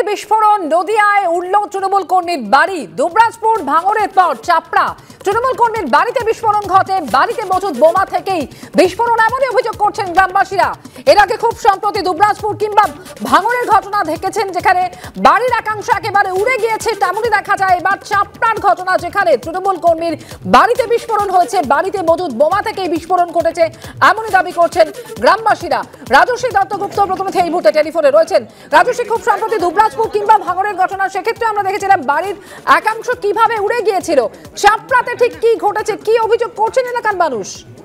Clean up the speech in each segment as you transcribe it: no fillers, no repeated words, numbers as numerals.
বিস্ফোরণ, নদিয়ায় উড়ল তৃণমূল কর্মীর বাড়ি। দুবরাজপুর ভাঙড়ের পর চাপড়া তৃণমূল কর্মীর বাড়িতে বিস্ফোরণ ঘটে। বাড়িতে মজুদ বোমা থেকেই বিস্ফোরণ, এমনই অভিযোগ করছেন গ্রামবাসীরা। এর আগে খুব সম্প্রতি দুবরাজপুর কিংবা ভাঙড়ের ঘটনা দেখেছেন, যেখানে বাড়ির একাংশ একেবারে উড়ে গিয়েছে, তেমনই দেখা যায় এবার চাপড়ার ঘটনা, যেখানে তৃণমূল কর্মীর বাড়িতে বিস্ফোরণ হয়েছে। বাড়িতে মজুদ বোমা থেকেই বিস্ফোরণ ঘটেছে, এমনই দাবি করছেন গ্রামবাসীরা। রাজশ্রী দত্তগুপ্ত প্রতিনিধি এই মুহূর্তে টেলিফোনে রয়েছেন। রাজশ্রী, খুব সম্প্রতি দুবরাজপুর কিংবা ভাঙড়ের ঘটনা, সেক্ষেত্রে আমরা দেখেছিলাম বাড়ির একাংশ কিভাবে উড়ে গিয়েছিল। চাপড়াতে ঠিক কি ঘটেছে, কি অভিযোগ করছেন এলাকার মানুষ?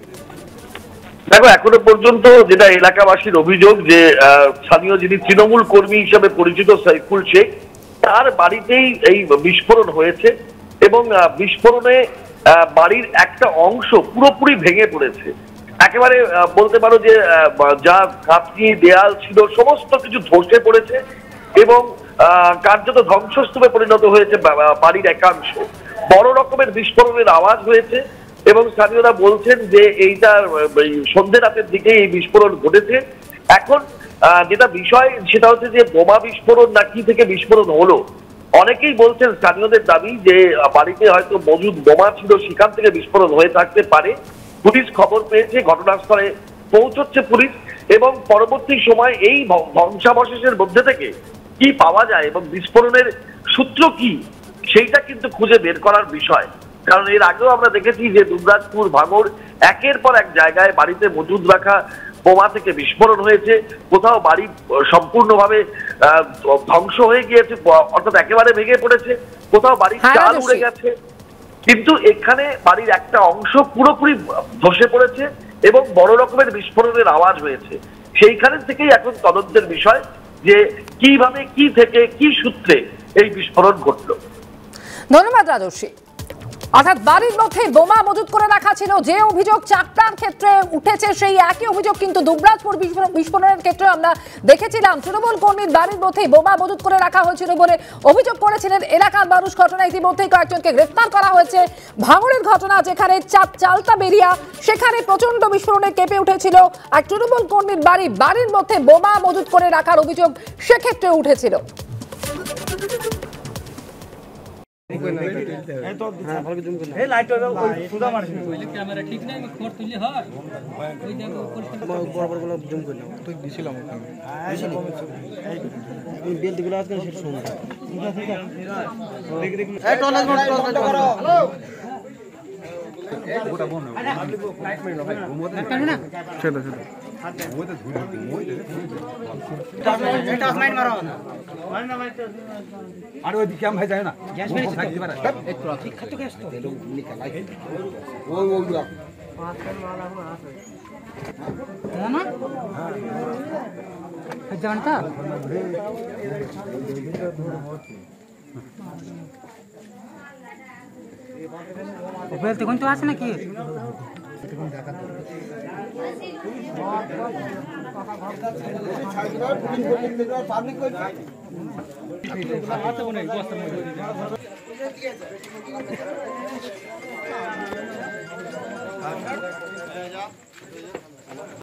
দেখো, এখনো পর্যন্ত যেটা এলাকাবাসীর অভিযোগ, যে স্থানীয় যিনি তৃণমূল কর্মী হিসেবে পরিচিত সাইফুল শেখ, তার বাড়িতেই এই বিস্ফোরণ হয়েছে এবং বিস্ফোরণে বাড়ির একটা অংশ পুরোপুরি ভেঙে পড়েছে। একেবারে বলতে পারো যে যা কাঁচি দেয়াল ছিল সমস্ত কিছু ধসে পড়েছে এবং কার্যত ধ্বংসস্তূপে পরিণত হয়েছে বাড়ির একাংশ। বড় রকমের বিস্ফোরণের আওয়াজ হয়েছে এবং স্থানীয়রা বলছেন যে এইটা সন্ধ্যে রাতের দিকে এই বিস্ফোরণ ঘটেছে। এখন যেটা বিষয় সেটা হচ্ছে যে বোমা বিস্ফোরণ না কি থেকে বিস্ফোরণ হলো। অনেকেই বলছেন, স্থানীয়দের দাবি, যে বাড়িতে হয়তো মজুদ বোমা ছিল, সেখান থেকে বিস্ফোরণ হয়ে থাকতে পারে। পুলিশ খবর পেয়েছে, ঘটনাস্থলে পৌঁছচ্ছে পুলিশ এবং পরবর্তী সময় এই ধ্বংসাবশেষের মধ্যে থেকে কি পাওয়া যায় এবং বিস্ফোরণের সূত্র কি, সেইটা কিন্তু খুঁজে বের করার বিষয়। কারণ এর আগেও আমরা দেখেছি যে দুবরাজপুর, ভাঙড় একের পর এক জায়গায় বাড়িতে মজুদ রাখা বোমা থেকে বিস্ফোরণ হয়েছে। কোথাও বাড়ি সম্পূর্ণভাবে ধ্বংস হয়ে গিয়েছে, অর্থাৎ একেবারে ভেঙে পড়েছে, কোথাও বাড়ির চাল উড়ে গেছে। কিন্তু এখানে বাড়ির একটা অংশ পুরোপুরি ধসে পড়েছে এবং বড় রকমের বিস্ফোরণের আওয়াজ হয়েছে। সেইখানে থেকেই এখন তদন্তের বিষয় যে কিভাবে, কি থেকে, কি সূত্রে এই বিস্ফোরণ ঘটল। ধন্যবাদ রাজশ্রী। অর্থাৎ বাড়ির মধ্যে বোমা মজুত করে রাখা ছিল, যে অভিযোগ চাপড়ার ক্ষেত্রে উঠেছে সেই একই অভিযোগ কিন্তু দুবরাজপুর বিস্ফোরণের ক্ষেত্রে আমরা দেখেছিলাম। তৃণমূল কর্মীর বাড়ির মধ্যেই বোমা মজুত করে রাখা হয়েছিল বলে অভিযোগ করেছিলেন এলাকার মানুষ। ঘটনা ইতিমধ্যেই কয়েকজনকে গ্রেফতার করা হয়েছে। ভাঙড়ের ঘটনা, যেখানে চালতা বেরিয়া, সেখানে প্রচন্ড বিস্ফোরণে কেঁপে উঠেছিল এক তৃণমূল কর্মীর বাড়ির মধ্যে বোমা মজুত করে রাখার অভিযোগ সেক্ষেত্রে উঠেছিল। আরে ওই দিকে ভাই যায় না, গ্যাস মেরে থাকি দিবা না একটু ঠিক খাতো গ্যাস তো তেল নিকালাই ওই পাঁচখান মাল এখন আছে না হ্যাঁ জানতা ওপেল তখন তো আছে নাকি তখন দেখা তো পাবলিক কই আছে মনে বস্তা